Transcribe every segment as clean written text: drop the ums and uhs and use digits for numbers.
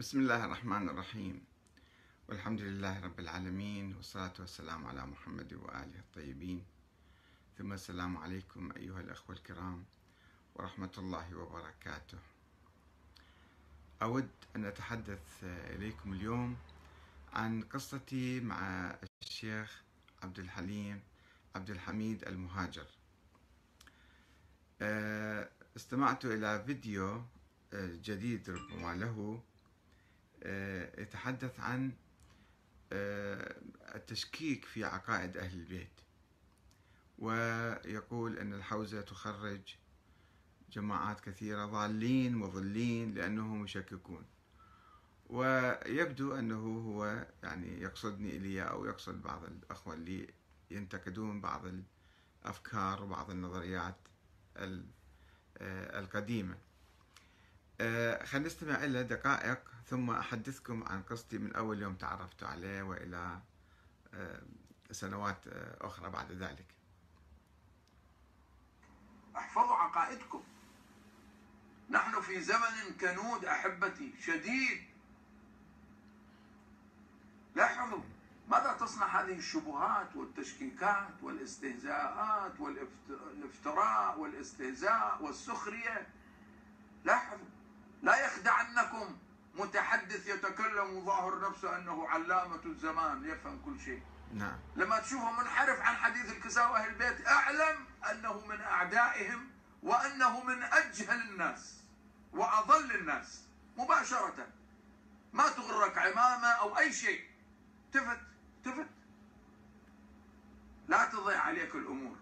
بسم الله الرحمن الرحيم، والحمد لله رب العالمين، والصلاة والسلام على محمد وآله الطيبين، ثم السلام عليكم أيها الأخوة الكرام ورحمة الله وبركاته. أود أن أتحدث إليكم اليوم عن قصتي مع الشيخ عبد الحليم عبد الحميد المهاجر. استمعت إلى فيديو جديد ربما له يتحدث عن التشكيك في عقائد أهل البيت، ويقول أن الحوزة تخرج جماعات كثيرة ضالين مضلين لأنهم يشككون، ويبدو أنه هو يعني يقصدني إلي أو يقصد بعض الأخوة اللي ينتقدون بعض الأفكار وبعض النظريات القديمة. خلينا نستمع إلى دقائق ثم أحدثكم عن قصتي من أول يوم تعرفت عليه وإلى سنوات أخرى بعد ذلك. احفظوا عقائدكم. نحن في زمن كنود أحبتي شديد. لاحظوا ماذا تصنع هذه الشبهات والتشكيكات والاستهزاءات والافتراء والاستهزاء والسخرية. لاحظوا، لا يخدعنكم متحدث يتكلم ظاهر نفسه أنه علامة الزمان يفهم كل شيء. نعم. لما تشوفه منحرف عن حديث الكساء وأهل البيت أعلم أنه من أعدائهم وأنه من أجهل الناس وأضل الناس مباشرة. ما تغرك عمامة أو أي شيء، تفت لا تضيع عليك الأمور.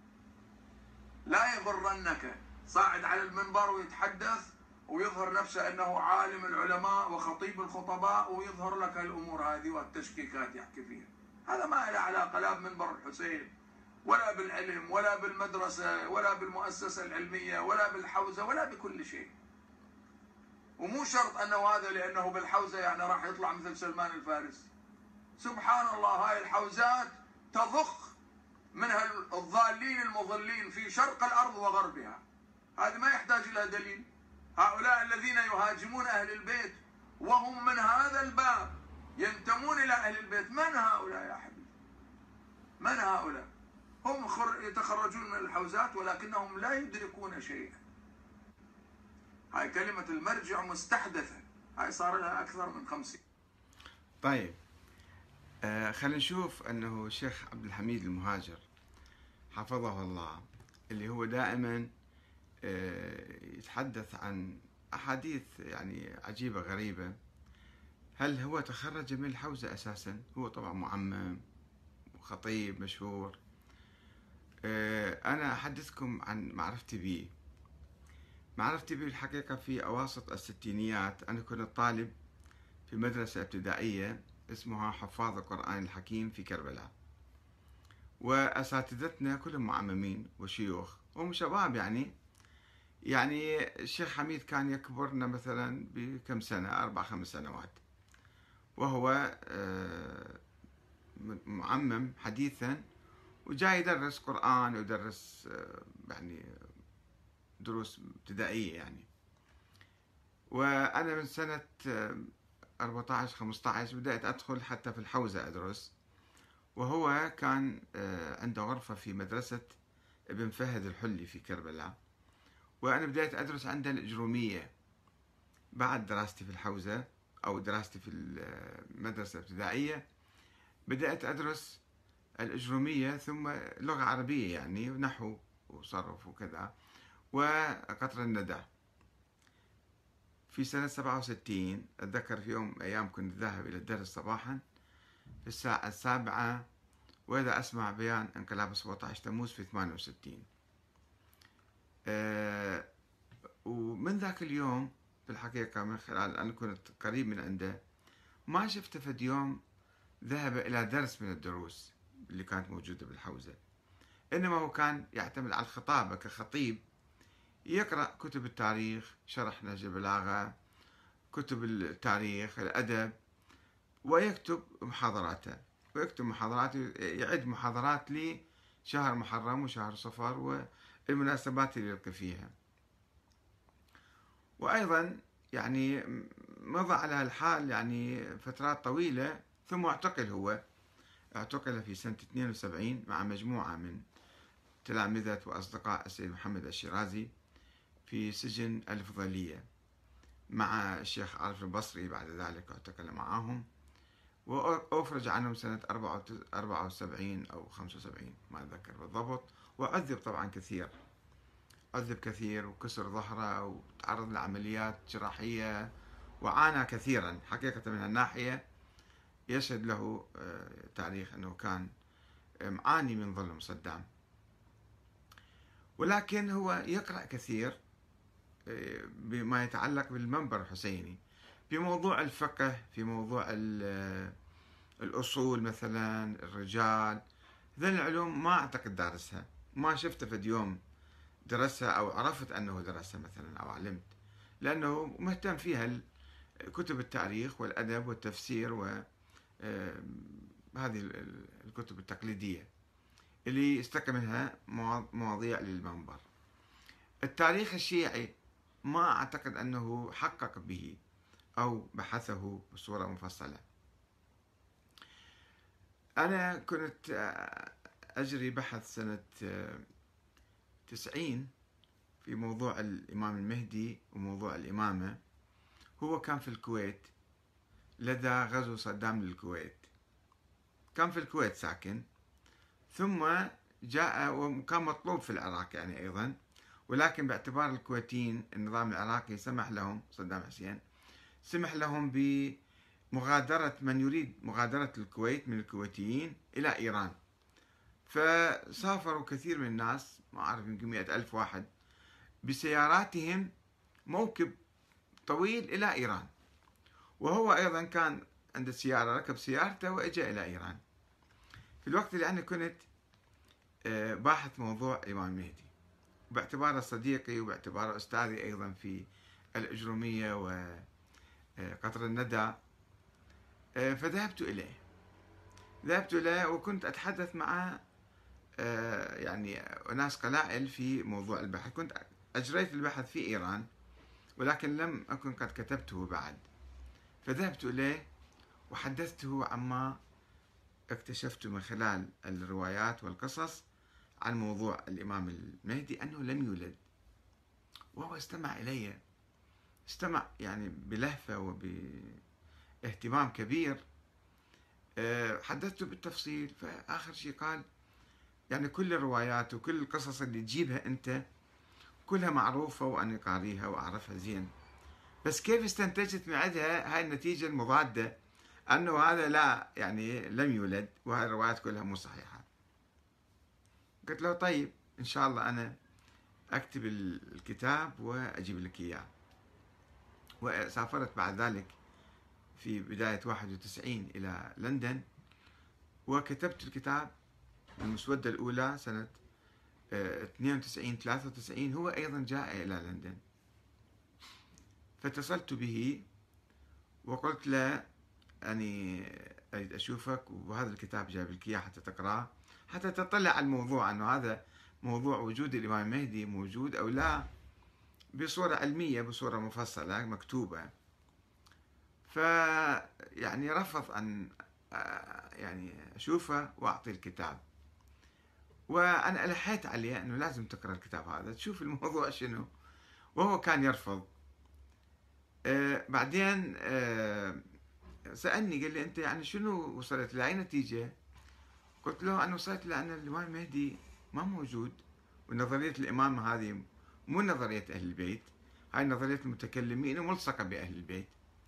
لا يغرنك صاعد على المنبر ويتحدث ويظهر نفسه أنه عالم العلماء وخطيب الخطباء ويظهر لك الأمور هذه والتشكيكات يحكي فيها. هذا ما له علاقة لا بمنبر الحسين ولا بالعلم ولا بالمدرسة ولا بالمؤسسة العلمية ولا بالحوزة ولا بكل شيء. ومو شرط أنه هذا لأنه بالحوزة يعني راح يطلع مثل سلمان الفارسي. سبحان الله، هاي الحوزات تضخ منها الضالين المضلين في شرق الأرض وغربها. هذا ما يحتاج إلى دليل. هؤلاء الذين يهاجمون أهل البيت وهم من هذا الباب ينتمون إلى أهل البيت، من هؤلاء يا حبيبي؟ من هؤلاء؟ هم يتخرجون من الحوزات ولكنهم لا يدركون شيئا. هاي كلمة المرجع مستحدثة، هاي صار لها أكثر من 50. طيب، خلينا نشوف أنه الشيخ عبد الحميد المهاجر حفظه الله، اللي هو دائما يتحدث عن أحاديث يعني عجيبة غريبة. هل هو تخرج من الحوزة أساسا؟ هو طبعا معمم وخطيب مشهور. أنا أحدثكم عن معرفتي به. معرفتي به الحقيقة في أواسط الستينيات. أنا كنت طالب في مدرسة ابتدائية اسمها حفاظ القرآن الحكيم في كربلاء، وأساتذتنا كلهم معممين وشيوخ وهم شباب. يعني الشيخ حميد كان يكبرنا مثلا بكم سنة، 4-5 سنوات، وهو معمم حديثا وجاي يدرس قرآن ويدرس يعني دروس ابتدائية يعني. وأنا من سنة 14-15 بدأت أدخل حتى في الحوزة أدرس، وهو كان عنده غرفة في مدرسة ابن فهد الحلي في كربلاء، وأنا بدأت أدرس عنده الإجرومية بعد دراستي في الحوزة أو دراستي في المدرسة الابتدائية. بدأت أدرس الإجرومية ثم لغة عربية يعني ونحو وصرف وكذا وقطر الندى. في سنة 67 أتذكر في يوم أيام كنت ذاهب إلى الدرس صباحا في الساعة 7 وإذا أسمع بيان انقلاب 17 تموز في 68. ومن ذاك اليوم في الحقيقة من خلال أن كنت قريب من عنده ما شفت فد يوم ذهب إلى درس من الدروس اللي كانت موجودة بالحوزة، إنما هو كان يعتمد على الخطابة كخطيب، يقرأ كتب التاريخ، شرح نهج البلاغة، كتب التاريخ، الأدب، ويكتب محاضراته يعد محاضرات لشهر محرم وشهر صفر والمناسبات اللي يلقي فيها. وأيضا يعني مضى على هالحال يعني فترات طويلة، ثم اعتقل هو. اعتقل في سنة 72 مع مجموعة من تلامذة وأصدقاء السيد محمد الشيرازي في سجن الفضيلية، مع الشيخ عارف البصري. بعد ذلك اعتقل معهم، وأفرج عنهم سنة 74 أو 75 ما أتذكر بالضبط. وعذب طبعا كثير، عذب كثير، وكسر ظهره، وتعرض لعمليات جراحية، وعانى كثيرا حقيقة. من الناحية يشهد له تاريخ أنه كان معاني من ظلم صدام. ولكن هو يقرأ كثير بما يتعلق بالمنبر الحسيني، في موضوع الفقه، في موضوع الأصول مثلا، الرجال، ذي العلوم ما أعتقد دارسها، ما شفته في يوم درسها أو عرفت أنه درسها مثلا أو علمت، لأنه مهتم فيها كتب التاريخ والأدب والتفسير وهذه الكتب التقليدية اللي يستقي منها مواضيع للمنبر. التاريخ الشيعي ما أعتقد أنه حقق به أو بحثه بصورة مفصلة. أنا كنت أجري بحث سنة 90 في موضوع الإمام المهدي وموضوع الإمامة. هو كان في الكويت لدى غزو صدام للكويت، كان في الكويت ساكن، ثم جاء وكان مطلوب في العراق يعني أيضا، ولكن باعتبار الكويتيين النظام العراقي سمح لهم، صدام حسين سمح لهم بمغادرة من يريد مغادرة الكويت من الكويتيين إلى إيران. فسافروا كثير من الناس، ما أعرف يمكن 100,000 واحد بسياراتهم، موكب طويل إلى إيران. وهو أيضا كان عنده سيارة، ركب سيارته وإجا إلى إيران في الوقت اللي أنا كنت باحث موضوع الإمام المهدي، باعتباره صديقي وباعتباره أستاذي أيضا في الأجرومية وقطر الندى. فذهبت إليه وكنت أتحدث مع يعني ناس قلائل في موضوع البحث. كنت أجريت البحث في إيران ولكن لم أكن قد كتبته بعد. فذهبت إليه وحدثته عما اكتشفت من خلال الروايات والقصص عن موضوع الإمام المهدي أنه لم يولد. وهو استمع إلي، استمع يعني بلهفة وباهتمام كبير. حدثته بالتفصيل، فآخر شيء قال يعني كل الروايات وكل القصص اللي تجيبها أنت كلها معروفة وأنا قاريها وأعرفها زين، بس كيف استنتجت من عندها هاي النتيجة المضادة أنه هذا لا يعني لم يولد وهاي الروايات كلها مو صحيحة؟ قلت له طيب إن شاء الله أنا أكتب الكتاب وأجيب لك إياه. وسافرت بعد ذلك في بداية 91 إلى لندن، وكتبت الكتاب المسودة الأولى سنة 92 93. هو أيضا جاء إلى لندن، فاتصلت به وقلت له أني أريد أشوفك وهذا الكتاب جايب لك إياه حتى تقرأه، حتى تطلع على الموضوع أنه هذا موضوع وجود الإمام المهدي موجود أو لا بصورة علمية، بصورة مفصلة مكتوبة. فيعني رفض أن يعني أشوفه وأعطي الكتاب، وأنا ألحيت عليه أنه لازم تقرأ الكتاب هذا تشوف الموضوع شنو، وهو كان يرفض. بعدين سألني قال لي أنت يعني شنو وصلت لأي نتيجة؟ قلت له أنا وصلت لأن الإمام المهدي ما موجود، ونظرية الإمامة هذه مو نظرية أهل البيت، هاي نظرية المتكلمين وملصقة بأهل البيت.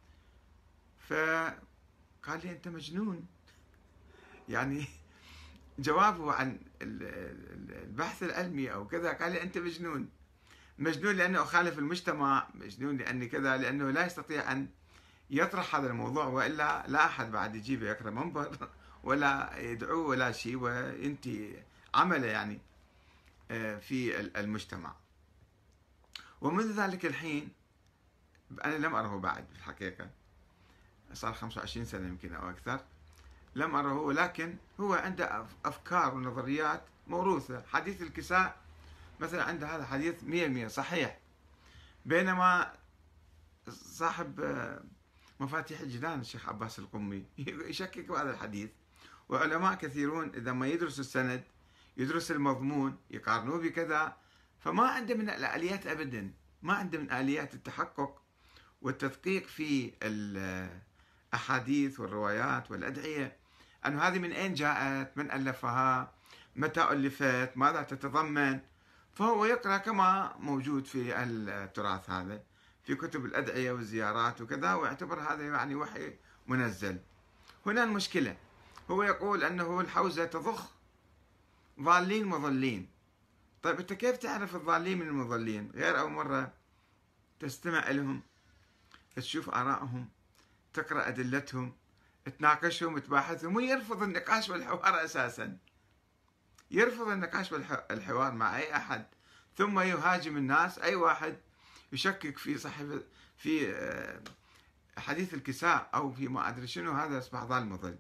فقال لي أنت مجنون. يعني جوابه عن البحث العلمي أو كذا، قال لي أنت مجنون. مجنون لأنه أخالف المجتمع، مجنون لأني كذا، لأنه لا يستطيع أن يطرح هذا الموضوع، وإلا لا أحد بعد يجيبه يقرأ منبر ولا يدعوه ولا شيء وينتهي عمله يعني في المجتمع. ومنذ ذلك الحين أنا لم أره بعد في الحقيقة، صار 25 سنة يمكن أو أكثر لم أره، ولكن هو عنده أفكار ونظريات موروثة. حديث الكساء مثلا عنده هذا حديث 100% صحيح، بينما صاحب مفاتيح الجنان الشيخ عباس القمي يشكك بهذا الحديث. وعلماء كثيرون إذا ما يدرسوا السند، يدرس المضمون، يقارنوه بكذا، فما عنده من الآليات أبدا، ما عنده من آليات التحقق والتدقيق في الأحاديث والروايات والأدعية، أن هذه من أين جاءت، من ألفها، متى ألفت، ماذا تتضمن. فهو يقرأ كما موجود في التراث هذا في كتب الأدعية والزيارات وكذا، ويعتبر هذا يعني وحي منزل. هنا المشكلة، هو يقول أنه الحوزة تضخ ضالين مضلين. طيب أنت كيف تعرف الضالين من المضلين غير أول مرة تستمع لهم، تشوف آرائهم، تقرأ أدلتهم، تناقشهم، تباحثهم، ويرفض النقاش والحوار أساسا، يرفض النقاش والحوار مع أي أحد، ثم يهاجم الناس. أي واحد يشكك في صحيح في حديث الكساء أو في ما أدري شنو، هذا أصبح ضال مضل.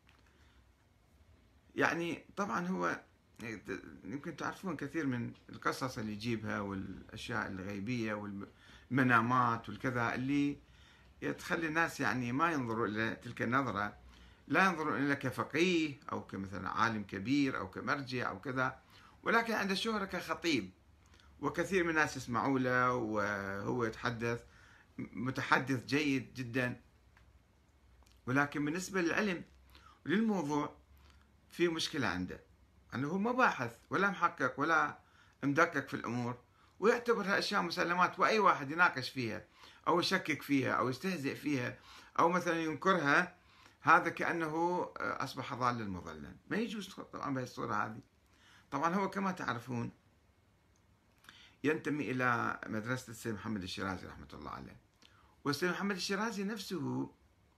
يعني طبعا هو يمكن تعرفون كثير من القصص اللي يجيبها والأشياء الغيبية والمنامات والكذا، اللي تخلي الناس يعني ما ينظروا إلى تلك النظرة، لا ينظرون إلى كفقيه أو كمثلا عالم كبير أو كمرجع أو كذا، ولكن عنده شهرة كخطيب، وكثير من الناس يسمعوا له، وهو يتحدث متحدث جيد جدا. ولكن بالنسبة للعلم وللموضوع في مشكلة عنده، أنه هو ما باحث ولا محقق ولا مدقق في الأمور، ويعتبرها أشياء مسلمات، وأي واحد يناقش فيها أو يشكك فيها أو يستهزئ فيها أو مثلا ينكرها، هذا كأنه أصبح ضالا مضلا. ما يجوز طبعا بهذه الصورة هذه. طبعا هو كما تعرفون ينتمي إلى مدرسة السيد محمد الشيرازي رحمة الله عليه، والسيد محمد الشيرازي نفسه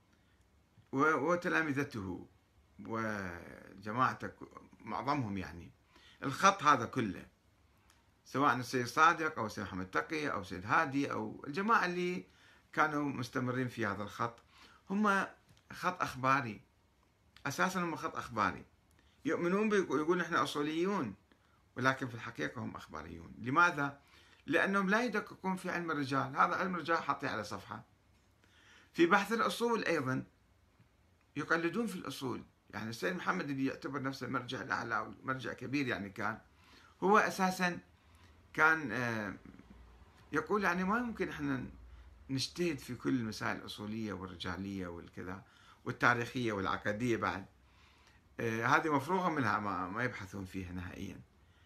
وتلامذته وجماعته معظمهم يعني الخط هذا كله، سواء السيد صادق أو السيد محمد تقي أو السيد هادي أو الجماعة اللي كانوا مستمرين في هذا الخط، هم خط أخباري أساسا، هم خط أخباري، يؤمنون يقولون إحنا أصوليون، ولكن في الحقيقة هم أخباريون. لماذا؟ لأنهم لا يدققون في علم الرجال، هذا علم الرجال حاطيه على صفحة. في بحث الأصول أيضا يقلدون في الأصول، يعني السيد محمد اللي يعتبر نفسه المرجع الأعلى ومرجع كبير، يعني كان هو أساسا كان يقول يعني ما يمكن احنا نجتهد في كل المسائل الأصولية والرجالية والكذا والتاريخية والعقدية بعد، هذه مفروغة منها، ما يبحثون فيها نهائيا.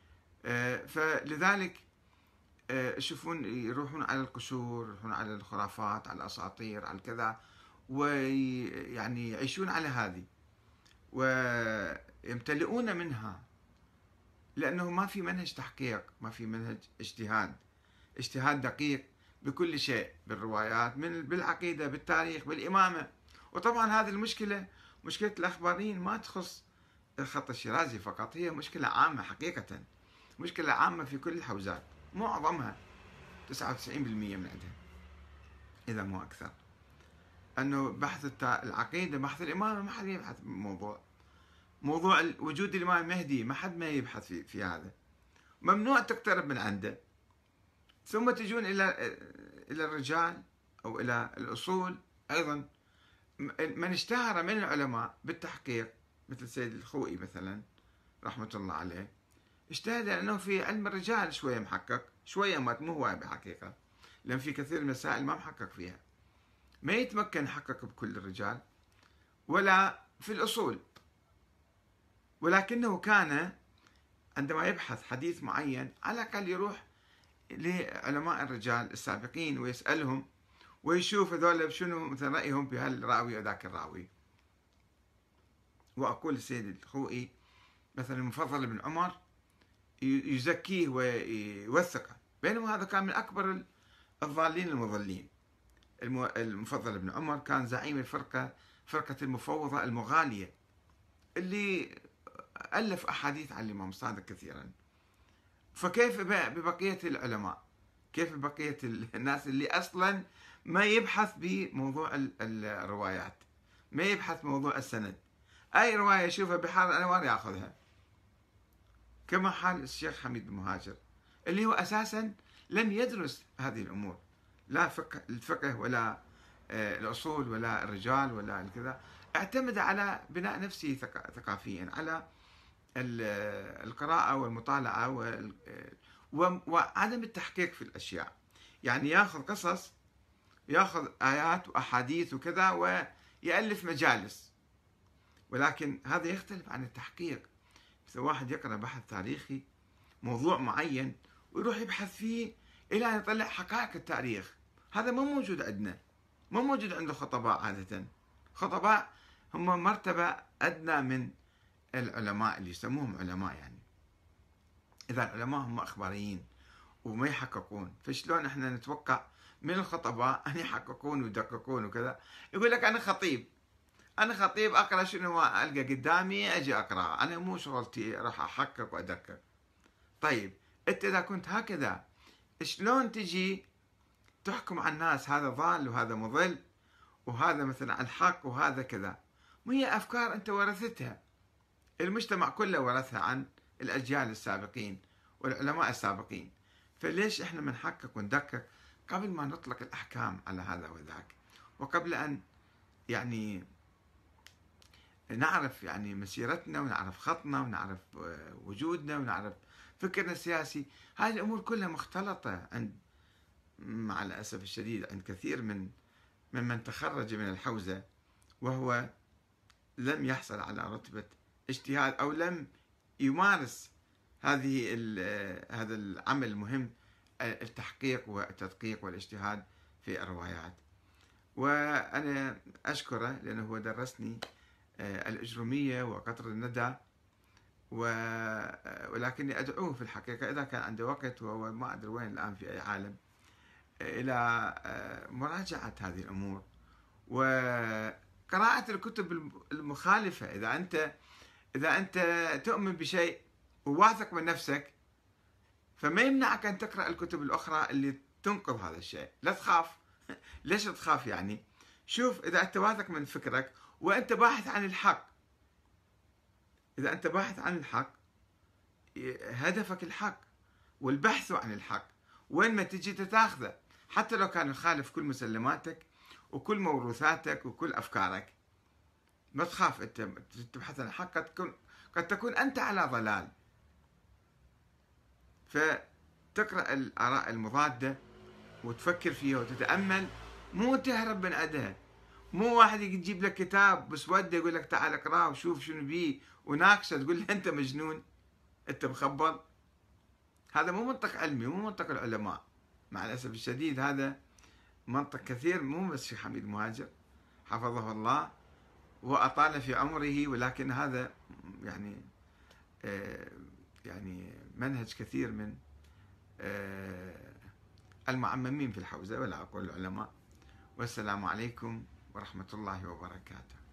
فلذلك يشوفون يروحون على القشور، يروحون على الخرافات، على الأساطير، على الكذا، ويعني يعيشون على هذه ويمتلئون منها، لأنه ما في منهج تحقيق، ما في منهج اجتهاد دقيق بكل شيء، بالروايات، بالعقيدة، بالتاريخ، بالإمامة. وطبعا هذه المشكلة، مشكلة الأخباريين، ما تخص الخط الشيرازي فقط، هي مشكلة عامة حقيقة، مشكلة عامة في كل الحوزات، معظمها 99% من عندها إذا مو أكثر. أنه بحث العقيدة، بحث الإمامة، ما حد يبحث موضوع وجود الإمام المهدي، ما حد ما يبحث في هذا، ممنوع تقترب من عنده. ثم تجون إلى الرجال أو إلى الأصول أيضا، من اشتهر من العلماء بالتحقيق مثل سيد الخوئي مثلا رحمة الله عليه، اجتهد لأنه في علم الرجال شوية محقق، شوية مو هو بحقيقة، لأن في كثير من المسائل ما محقق فيها، ما يتمكن يحقق بكل الرجال ولا في الأصول، ولكنه كان عندما يبحث حديث معين على الأقل يروح لعلماء الرجال السابقين ويسألهم ويشوف هذول شنو مثل رأيهم بهالراوي وذاك الراوي. وأقول السيد الخوئي مثلا المفضل بن عمر يزكيه ويوثقه، بينما هذا كان من أكبر الضالين المضلين. المفضل بن عمر كان زعيم فرقة المفوضة المغالية، اللي ألف أحاديث عن الإمام الصادق كثيرا. فكيف ببقية العلماء؟ كيف ببقية الناس اللي أصلا ما يبحث بموضوع الروايات، ما يبحث بموضوع السند، أي رواية يشوفها بحار الأنوار يأخذها، كما حال الشيخ حميد بن مهاجر اللي هو أساسا لم يدرس هذه الأمور، لا الفقه ولا الأصول ولا الرجال ولا الكذا، اعتمد على بناء نفسه ثقافيا، على القراءة والمطالعة وعدم التحقيق في الأشياء. يعني ياخذ قصص، ياخذ آيات وأحاديث وكذا ويألف مجالس، ولكن هذا يختلف عن التحقيق. مثل واحد يقرأ بحث تاريخي موضوع معين ويروح يبحث فيه إلى أن يطلع حقائق التاريخ، هذا مو موجود عندنا، مو موجود عند الخطباء. عادة خطباء هم مرتبة أدنى من العلماء اللي يسموهم علماء. يعني إذا العلماء هم أخباريين وما يحققون، فشلون احنا نتوقع من الخطباء أن يحققون ويدققون وكذا؟ يقول لك أنا خطيب، أنا خطيب أقرأ شنو ما ألقى قدامي أجي أقرأ، أنا مو شغلتي راح أحقق وأدقق. طيب أنت إذا كنت هكذا شلون تجي تحكم على الناس هذا ضال وهذا مضل وهذا مثلا الحق وهذا كذا؟ وهي أفكار أنت ورثتها، المجتمع كله ورثها عن الأجيال السابقين والعلماء السابقين. فليش إحنا بنحقق وندقق قبل ما نطلق الأحكام على هذا وذاك، وقبل أن يعني نعرف يعني مسيرتنا ونعرف خطنا ونعرف وجودنا ونعرف فكرنا السياسي؟ هذه الأمور كلها مختلطة عند، مع الأسف الشديد، عند كثير من تخرج من الحوزة وهو لم يحصل على رتبة اجتهاد أو لم يمارس هذا العمل المهم، التحقيق والتدقيق والاجتهاد في الروايات. وأنا أشكره لأنه هو درسني الأجرومية وقطر الندى، ولكني أدعوه في الحقيقة إذا كان عنده وقت، وهو ما أدري وين الآن في أي عالم، إلى مراجعة هذه الأمور وقراءة الكتب المخالفة. إذا أنت تؤمن بشيء وواثق من نفسك، فما يمنعك أن تقرأ الكتب الأخرى اللي تنقض هذا الشيء. لا تخاف. ليش تخاف يعني؟ شوف، إذا أنت واثق من فكرك وأنت باحث عن الحق، إذا أنت باحث عن الحق، هدفك الحق والبحث عن الحق، وين ما تجي تاخذه حتى لو كان يخالف كل مسلماتك وكل موروثاتك وكل أفكارك. ما تخاف، أنت تبحث عن الحق، قد تكون أنت على ضلال. فتقرأ الآراء المضادة وتفكر فيها وتتأمل، مو تهرب من عندها. مو واحد يجيب لك كتاب بسودة يقول لك تعال اقراه وشوف شنو بيه وناقشه تقول له أنت مجنون، أنت مخبل. هذا مو منطق علمي، مو منطق العلماء. مع الأسف الشديد هذا منطق كثير، مو بس الشيخ حميد مهاجر حفظه الله وأطال في عمره، ولكن هذا يعني منهج كثير من المعممين في الحوزة، ولا أقول العلماء. والسلام عليكم ورحمة الله وبركاته.